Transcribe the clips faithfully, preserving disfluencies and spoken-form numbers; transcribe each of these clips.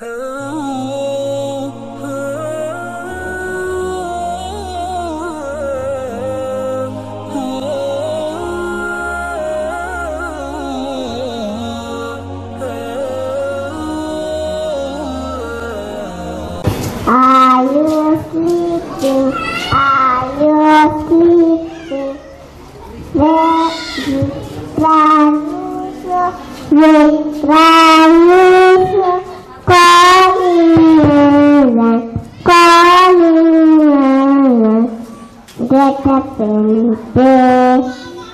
Are you sleeping? Are you sleeping? Where is Ranusa? With Ranusa calling, calling. Get up and play,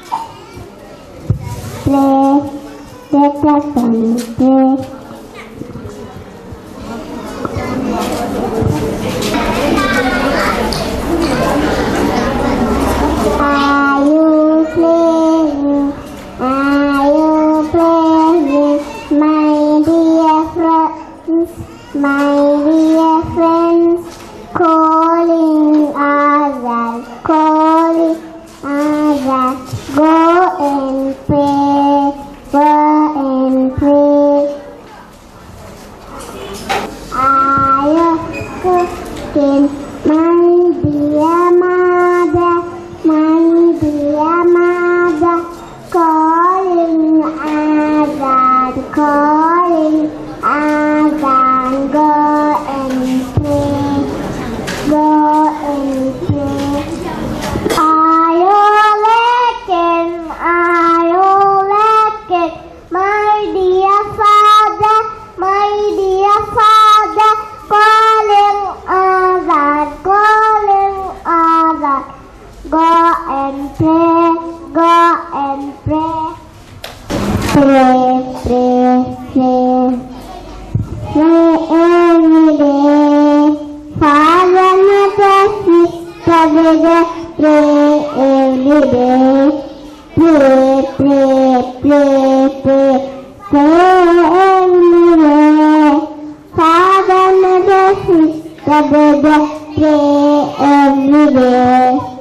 play. Get up and play. Are you playing? Are you playing? My dear friends, my dear friends, calling others, calling others. Go and pray, go and pray. Are you cooking? My dear mother, my dear mother, calling Azan, calling Azan. Go and pray, go and pray. Are you looking? Are you looking? My dear father, my dear father, calling Azan, calling Azan. Go and pray, go and pray. Pray, pray, pray. Pray every day. Father, mother, sister, brother, pray every day. Pray, pray, pray, pray. Pray every day. Father, mother, sister, brother, pray every day.